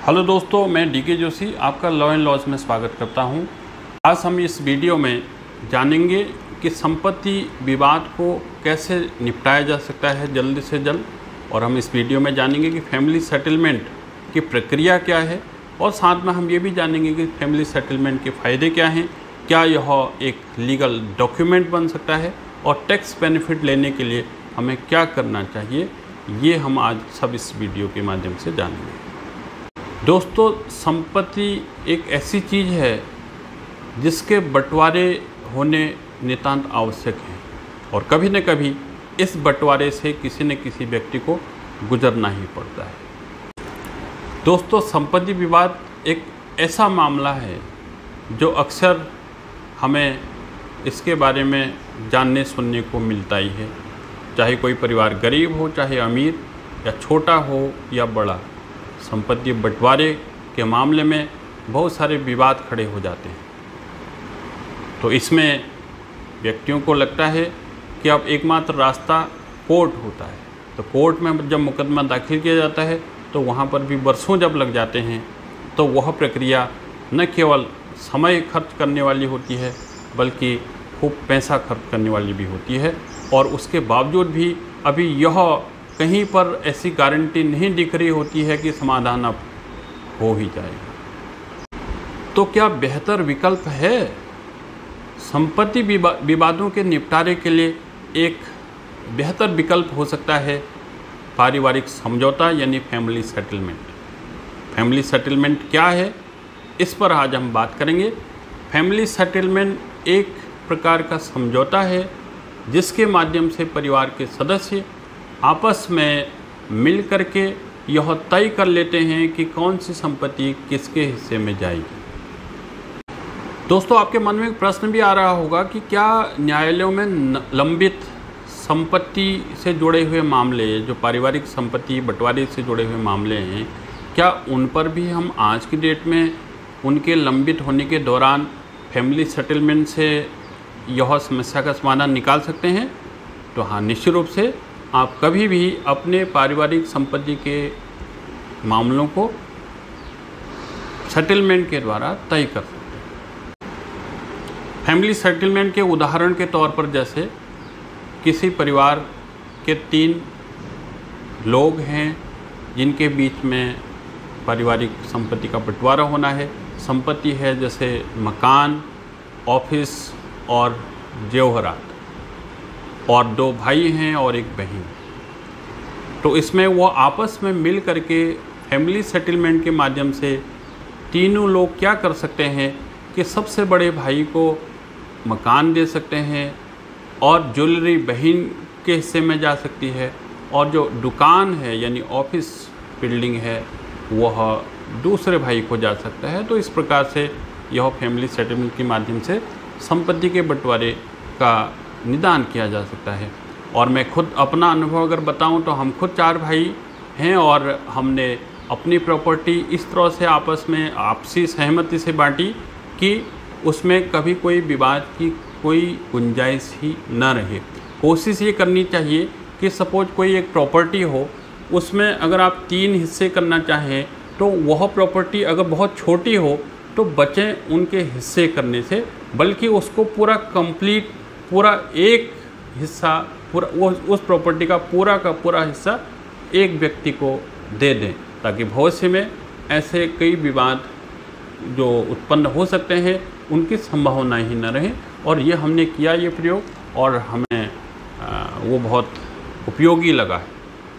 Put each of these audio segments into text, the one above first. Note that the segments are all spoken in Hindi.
हेलो दोस्तों, मैं डीके जोशी आपका लॉ एंड लॉज में स्वागत करता हूं। आज हम इस वीडियो में जानेंगे कि संपत्ति विवाद को कैसे निपटाया जा सकता है जल्द से जल्द, और हम इस वीडियो में जानेंगे कि फैमिली सेटलमेंट की प्रक्रिया क्या है, और साथ में हम ये भी जानेंगे कि फैमिली सेटलमेंट के फ़ायदे क्या हैं, क्या यह एक लीगल डॉक्यूमेंट बन सकता है, और टैक्स बेनिफिट लेने के लिए हमें क्या करना चाहिए। ये हम आज सब इस वीडियो के माध्यम से जानेंगे। दोस्तों, संपत्ति एक ऐसी चीज़ है जिसके बंटवारे होने नितांत आवश्यक है, और कभी न कभी इस बंटवारे से किसी न किसी व्यक्ति को गुजरना ही पड़ता है। दोस्तों, संपत्ति विवाद एक ऐसा मामला है जो अक्सर हमें इसके बारे में जानने सुनने को मिलता ही है, चाहे कोई परिवार गरीब हो, चाहे अमीर, या छोटा हो या बड़ा। संपत्ति बंटवारे के मामले में बहुत सारे विवाद खड़े हो जाते हैं। तो इसमें व्यक्तियों को लगता है कि अब एकमात्र रास्ता कोर्ट होता है। तो कोर्ट में जब मुकदमा दाखिल किया जाता है तो वहाँ पर भी वर्षों जब लग जाते हैं, तो वह प्रक्रिया न केवल समय खर्च करने वाली होती है बल्कि खूब पैसा खर्च करने वाली भी होती है, और उसके बावजूद भी अभी यह कहीं पर ऐसी गारंटी नहीं दिख रही होती है कि समाधान अब हो ही जाएगा। तो क्या बेहतर विकल्प है? संपत्ति विवादों के निपटारे के लिए एक बेहतर विकल्प हो सकता है पारिवारिक समझौता, यानी फैमिली सेटलमेंट। फैमिली सेटलमेंट क्या है, इस पर आज हम बात करेंगे। फैमिली सेटलमेंट एक प्रकार का समझौता है जिसके माध्यम से परिवार के सदस्य आपस में मिल करके यह तय कर लेते हैं कि कौन सी संपत्ति किसके हिस्से में जाएगी। दोस्तों, आपके मन में एक प्रश्न भी आ रहा होगा कि क्या न्यायालयों में लंबित संपत्ति से जुड़े हुए मामले, जो पारिवारिक संपत्ति बंटवारे से जुड़े हुए मामले हैं, क्या उन पर भी हम आज की डेट में उनके लंबित होने के दौरान फैमिली सेटलमेंट से यह समस्या का समाधान निकाल सकते हैं? तो हाँ, निश्चित रूप से आप कभी भी अपने पारिवारिक संपत्ति के मामलों को सेटलमेंट के द्वारा तय कर सकते हैं। फैमिली सेटलमेंट के उदाहरण के तौर पर, जैसे किसी परिवार के 3 लोग हैं जिनके बीच में पारिवारिक संपत्ति का बंटवारा होना है। संपत्ति है जैसे मकान, ऑफिस और जेवरात, और 2 भाई हैं और एक बहन। तो इसमें वो आपस में मिल करके फैमिली सेटलमेंट के माध्यम से तीनों लोग क्या कर सकते हैं कि सबसे बड़े भाई को मकान दे सकते हैं, और ज्वेलरी बहन के हिस्से में जा सकती है, और जो दुकान है यानी ऑफिस बिल्डिंग है वह दूसरे भाई को जा सकता है। तो इस प्रकार से यह फैमिली सेटलमेंट के माध्यम से संपत्ति के बंटवारे का निदान किया जा सकता है। और मैं खुद अपना अनुभव अगर बताऊं तो हम खुद 4 भाई हैं, और हमने अपनी प्रॉपर्टी इस तरह से आपस में आपसी सहमति से बांटी कि उसमें कभी कोई विवाद की कोई गुंजाइश ही न रहे। कोशिश ये करनी चाहिए कि सपोज कोई एक प्रॉपर्टी हो, उसमें अगर आप 3 हिस्से करना चाहें तो वह प्रॉपर्टी अगर बहुत छोटी हो तो बचें उनके हिस्से करने से, बल्कि उसको पूरा कंप्लीट पूरा एक हिस्सा पूरा उस प्रॉपर्टी का पूरा हिस्सा एक व्यक्ति को दे दें, ताकि भविष्य में ऐसे कई विवाद जो उत्पन्न हो सकते हैं उनकी संभावना ही न रहे। और ये हमने किया ये प्रयोग, और हमें वो बहुत उपयोगी लगा है।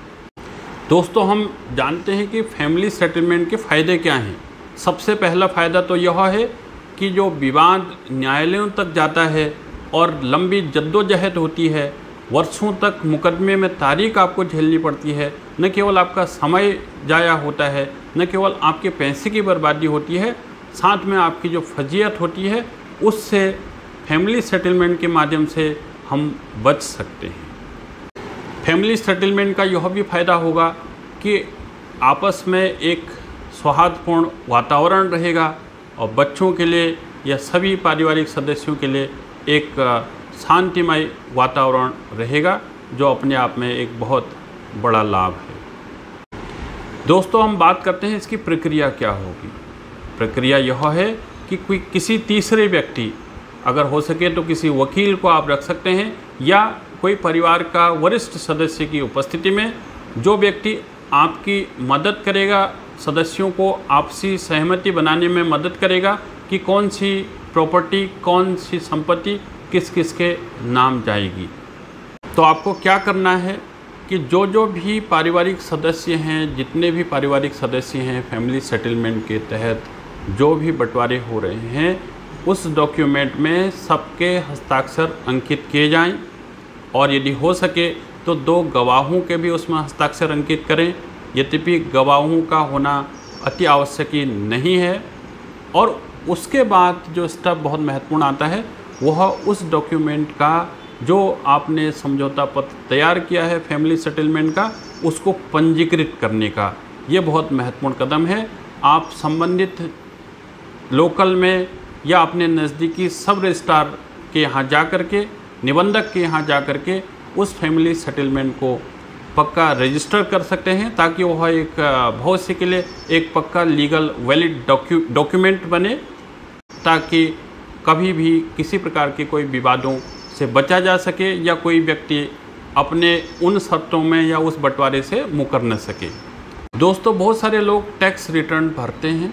दोस्तों, हम जानते हैं कि फैमिली सेटलमेंट के फ़ायदे क्या हैं। सबसे पहला फ़ायदा तो यह है कि जो विवाद न्यायालयों तक जाता है और लंबी जद्दोजहद होती है, वर्षों तक मुकदमे में तारीख आपको झेलनी पड़ती है, न केवल आपका समय जाया होता है, न केवल आपके पैसे की बर्बादी होती है, साथ में आपकी जो फजीयत होती है उससे फैमिली सेटलमेंट के माध्यम से हम बच सकते हैं। फैमिली सेटलमेंट का यह भी फ़ायदा होगा कि आपस में एक सौहार्दपूर्ण वातावरण रहेगा, और बच्चों के लिए या सभी पारिवारिक सदस्यों के लिए एक शांतिमय वातावरण रहेगा, जो अपने आप में एक बहुत बड़ा लाभ है। दोस्तों हम बात करते हैं इसकी प्रक्रिया क्या होगी। प्रक्रिया यह है कि कोई किसी तीसरे व्यक्ति, अगर हो सके तो किसी वकील को आप रख सकते हैं, या कोई परिवार का वरिष्ठ सदस्य की उपस्थिति में जो व्यक्ति आपकी मदद करेगा, सदस्यों को आपसी सहमति बनाने में मदद करेगा कि कौन सी प्रॉपर्टी, कौन सी संपत्ति किस किस के नाम जाएगी। तो आपको क्या करना है कि जो भी पारिवारिक सदस्य हैं, जितने भी पारिवारिक सदस्य हैं, फैमिली सेटलमेंट के तहत जो भी बंटवारे हो रहे हैं, उस डॉक्यूमेंट में सबके हस्ताक्षर अंकित किए जाएं, और यदि हो सके तो 2 गवाहों के भी उसमें हस्ताक्षर अंकित करें। यद्यपि गवाहों का होना अति आवश्यक ही नहीं है। और उसके बाद जो स्टेप बहुत महत्वपूर्ण आता है वह उस डॉक्यूमेंट का जो आपने समझौता पत्र तैयार किया है फैमिली सेटलमेंट का, उसको पंजीकृत करने का। ये बहुत महत्वपूर्ण कदम है। आप संबंधित लोकल में या अपने नज़दीकी सब रजिस्ट्रार के यहाँ जा कर के, निबंधक के यहाँ जा कर के उस फैमिली सेटलमेंट को पक्का रजिस्टर कर सकते हैं, ताकि वह एक भविष्य के लिए एक पक्का लीगल वैलिड डॉक्यूमेंट बने, ताकि कभी भी किसी प्रकार के कोई विवादों से बचा जा सके या कोई व्यक्ति अपने उन शर्तों में या उस बंटवारे से मुकर न सके। दोस्तों बहुत सारे लोग टैक्स रिटर्न भरते हैं,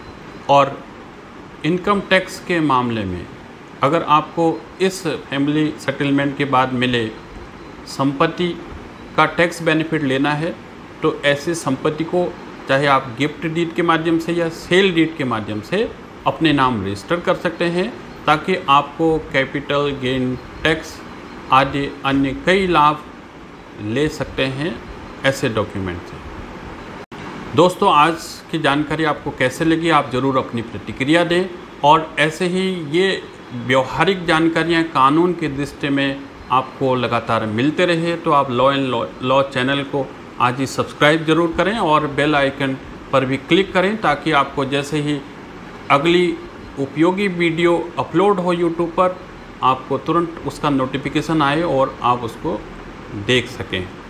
और इनकम टैक्स के मामले में अगर आपको इस फैमिली सेटलमेंट के बाद मिले संपत्ति का टैक्स बेनिफिट लेना है, तो ऐसी संपत्ति को चाहे आप गिफ्ट डीड के माध्यम से या सेल डीड के माध्यम से अपने नाम रजिस्टर कर सकते हैं, ताकि आपको कैपिटल गेन टैक्स आदि अन्य कई लाभ ले सकते हैं ऐसे डॉक्यूमेंट से। दोस्तों आज की जानकारी आपको कैसे लगी, आप ज़रूर अपनी प्रतिक्रिया दें, और ऐसे ही ये व्यवहारिक जानकारियाँ कानून की दृष्टि में आपको लगातार मिलते रहे, तो आप लॉ एंड लॉ चैनल को आज ही सब्सक्राइब जरूर करें और बेल आइकन पर भी क्लिक करें, ताकि आपको जैसे ही अगली उपयोगी वीडियो अपलोड हो यूट्यूब पर, आपको तुरंत उसका नोटिफिकेशन आए और आप उसको देख सकें।